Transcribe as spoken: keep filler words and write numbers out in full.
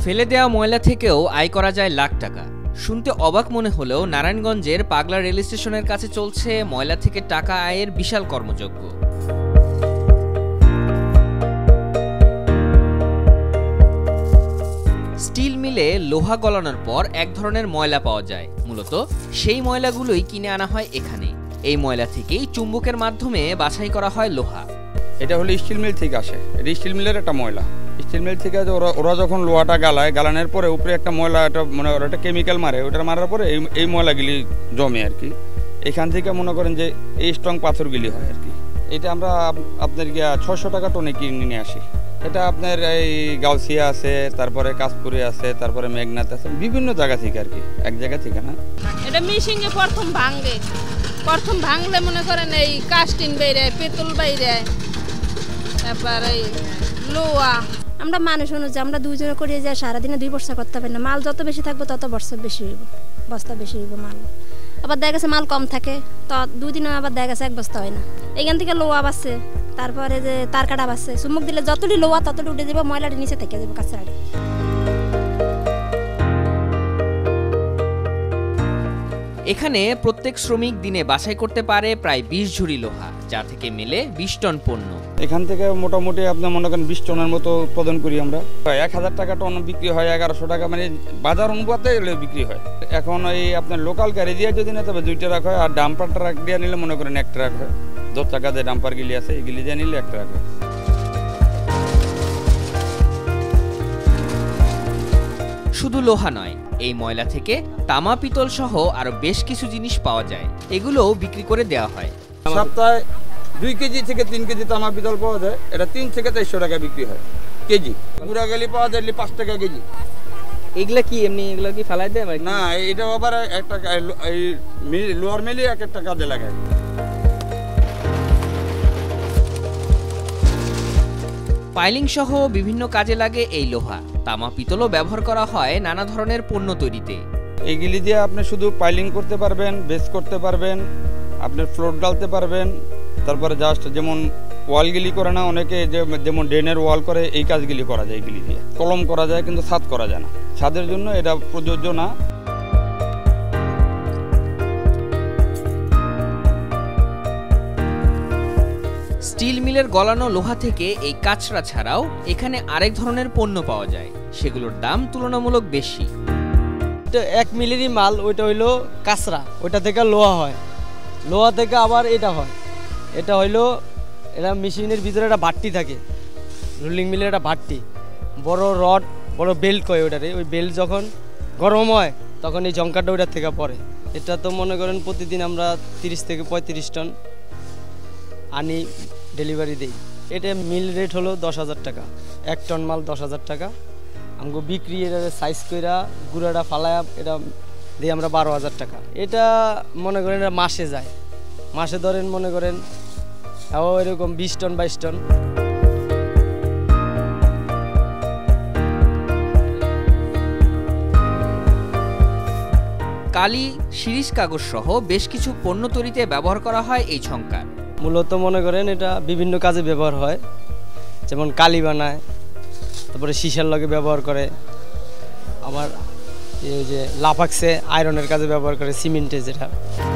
ফেলে দেওয়া ময়লা থেকেও আয় করা যায় লাখ টাকা। শুনতে অবাক মনে হলেও নারায়ণগঞ্জের পাগলা রেল স্টেশনের কাছে চলছে ময়লা থেকে টাকা আয়ের বিশাল কর্মযজ্ঞ। স্টিল মিলে লোহা গলানোর পর এক ধরনের ময়লা পাওয়া যায়। মূলত সেই ময়লাগুলোই কিনে আনা হয় এখানে। এই ময়লা থেকেই চুম্বকের মাধ্যমে বাছাই করা হয় লোহা। এটা হলো স্টিল মিল থেকে আসে। এটা স্টিল মিলের একটা ময়লা। স্টিল মিল থেকে ওরা ওরা যখন লোহাটা গালায়, গালানোর পরে উপরে একটা ময়লা, একটা মনে করেন একটা কেমিক্যাল মারে, ওটা মারার পরে এই এই ময়লাগুলি জমে আর কি। এখান থেকে মনে করেন যে এই স্ট্রং পাথরগুলি হয় আর কি। এটা আমরা আপনার গিয়া ছয়শো টাকা টনে কিনে নিয়ে আসি। এটা আপনার এই গাউসিয়া আছে, তারপরে কাশপুরে আছে, তারপরে মেঘনাথ আছে, বিভিন্ন জায়গা থেকে আর কি, এক জায়গা থেকে না। এটা মেশিনে প্রথম ভাঙে, প্রথম ভাঙলে মনে করেন এই কাস্টিন বাইরে, পেতল বাইরে, তারপর এই লোহা। আমরা মানুষ অনুযায়ী আমরা দুইজনে করিয়ে যাই, সারাদিনে দুই বস্তা করতে পারি না। মাল যত বেশি থাকবে তত বস্তা বেশি হইব, বস্তা বেশি হইব মাল। আবার দেখা গেছে মাল কম থাকে তো দুই দিনে আবার দেখা গেছে এক বস্তা হয় না। এখান থেকে লোহা বাসছে, তারপরে যে তার কাটা বাসছে, চুম্বক দিলে যতটি লোহা ততটি উঠে যাবে, ময়লাটি নিচে থেকে যাবে কাঁচরাটি। এখানে প্রত্যেক শ্রমিক দিনে বাছাই করতে পারে প্রায় বিশ ঝুড়ি লোহা, যা থেকে মেলে বিশ টন পণ্য। এখান থেকে মোটামুটি আপনার মনে করেন বিশ টনের মতো উৎপাদন করি আমরা। এক হাজার টাকা টন বিক্রি হয়, এগারোশো টাকা, মানে বাজার অনুপাতে বিক্রি হয়। এখন ওই আপনার লোকাল গাড়ি দিয়ে যদি না তবে দুই ট্রাক হয়, আর ডাম্পার ট্রাক দিয়ে নিলে মনে করেন এক ট্রাক হয়। দশ টাকা যে ডাম্পার গিলি আছে এগুলি দিয়ে নিলে এক ট্রাক হয়। শুধু লোহা নয়, এই ময়লা থেকে তামা, পিতল সহ আরো বেশ কিছু জিনিস পাওয়া যায়। এগুলোও বিক্রি করে দেওয়া হয়। সপ্তাহে দুই কেজি থেকে তিন কেজি তামা পিতল পাওয়া যায়। এটা তিন থেকে চারশো টাকা বিক্রি হয় কেজি। গুড়া গেলি পাওয়া যায় পাঁচ টাকা কেজি। এগুলা কি এমনি এগুলো কি ফেলাই দেয় না? এটা আবার একটা এই লোহার মিলে এক একটা কাজে লাগে। পাইলিং সহ বিভিন্ন কাজে লাগে এই লোহা। তামা, পিতলও ব্যবহার করা হয় নানা ধরনের পণ্য তৈরিতে। এইগুলি দিয়ে আপনি শুধু পাইলিং করতে পারবেন, বেস করতে পারবেন, আপনি ফ্লোর ডালতে পারবেন। তারপরে জাস্ট যেমন ওয়ালগুলি করে না অনেকে, যে যেমন ড্রেনের ওয়াল করে, এই কাজগুলি করা যায় এগুলি দিয়ে। কলম করা যায় কিন্তু ছাদ করা যায় না। ছাদের জন্য এটা প্রযোজ্য না। স্টিল মিলের গলানো লোহা থেকে এই কাঁচরা ছাড়াও এখানে আরেক ধরনের পণ্য পাওয়া যায়। সেগুলোর দাম তুলনামূলক বেশি। এক মিলিরই মাল, ওইটা হইলো কাঁচরা, ওইটা থেকে লোহা হয়। লোহা থেকে আবার এটা হয়, এটা হইলো এটা মেশিনের ভিতরে একটা ভাট্টি থাকে, রোলিং মিলের একটা ভাট্টি, বড় রড, বড় বেল্ট কয় ওইটারে। ওই বেল্ট যখন গরম হয় তখন এই জঙ্কারটা ওইটার থেকে পড়ে। এটা তো মনে করেন প্রতিদিন আমরা তিরিশ থেকে পঁয়ত্রিশ টন আনি, ডেলিভারি দিই। এটা মিল রেট হলো দশ হাজার টাকা, এক টন মাল দশ হাজার টাকা। আমাকে বিক্রি এটা সাইজ কইরা গুঁড়াটা ফালায়া এটা দিই আমরা বারো হাজার টাকা। এটা মনে করেন এটা মাসে যায়, মাসে ধরেন মনে করেন তাও এরকম বিশ টন বাইশ টন। কালি, শিরিষ কাগজ সহ বেশ কিছু পণ্য তৈরিতে ব্যবহার করা হয় এই ঝংকার। মূলত মনে করেন এটা বিভিন্ন কাজে ব্যবহার হয়, যেমন কালি বানায়, তারপরে সীসার লগে ব্যবহার করে, আবার এই যে লাফাক্সে আয়রনের কাজে ব্যবহার করে, সিমেন্টে যেটা।